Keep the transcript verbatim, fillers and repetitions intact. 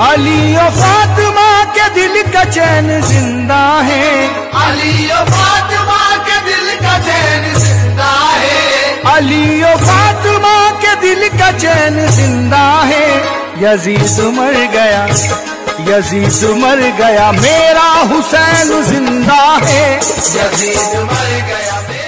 अली और फातिमा के दिल का चैन जिंदा है, अली और फातिमा के दिल का चैन जिंदा है, अली और फातिमा के दिल का चैन जिंदा है। यजीद मर गया, यजीद मर गया, मेरा हुसैन जिंदा है। यजीद मर गया।